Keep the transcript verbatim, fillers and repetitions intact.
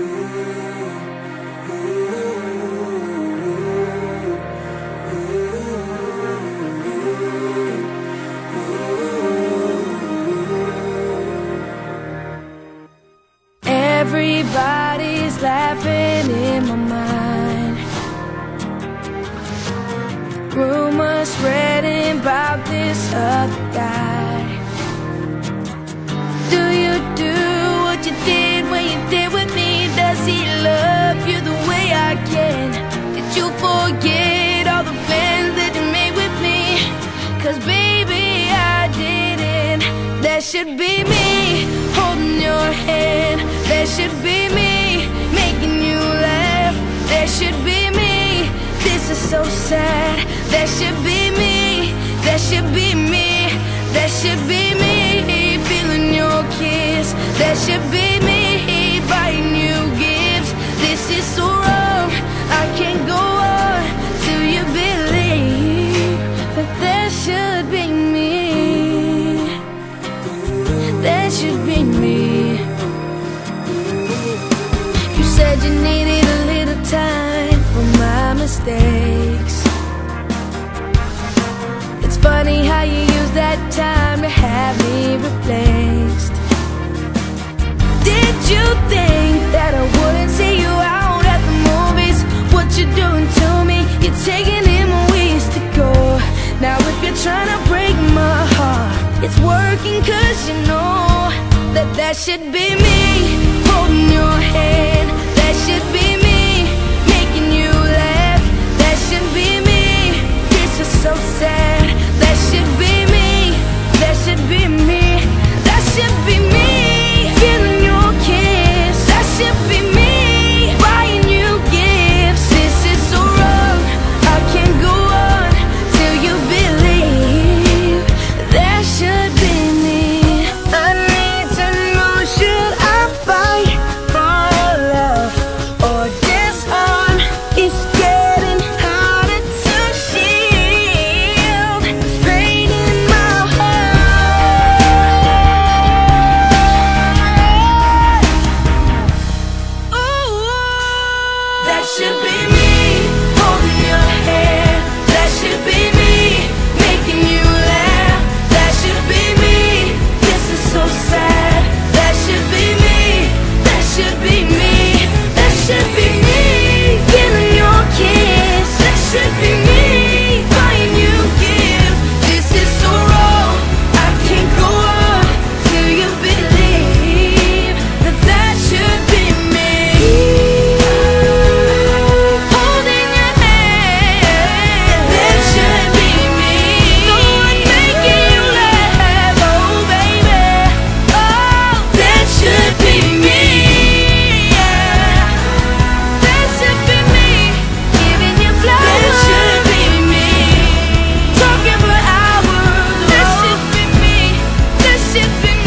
Everybody's laughing in my mind. Rumors spreading about this other guy. Do you do what you did when you did with me? Does he love you the way I can? Did you forget all the plans that you made with me? Cause baby, I didn't. That should be me holding your hand. That should be me making you laugh. That should be me. This is so sad. That should be me. That should be me. That should be me feeling your kiss. That should be me buying you gifts. This is so wrong. I can't go on till you believe that that should be me. That should be me. You said you needed a little time for my mistakes. It's funny how you use that time to have me replaced. Did you think that I wouldn't see you out at the movies? What you doing to me? You're taking in my ways to go. Now if you're trying to break my heart, it's working cause you know that that should be me holding your hand. That should be me making you laugh. That should be me. This is so sad. That should be me. That should be me. That should be me feeling your kiss. That should be me buying you gifts. This is so wrong. I can't go on till you believe that should be me. I need to know, should I fight for love or this on? It's getting harder to shield. It's pain in my heart. Ooh, that should be me holding your hand. That should be me making you laugh. That should be me. This is so sad. That should be me. That should be me. That should be me feeling your kiss. That should be me buying you gifts. This is so wrong. I can't go on till you believe that that should be me. Holding your hand. That should be me. The one making you laugh. Oh baby. Oh, that should be me. Yeah. That should be me. Giving you flowers. That should be me. Talking for hours. That should be me. That should be me.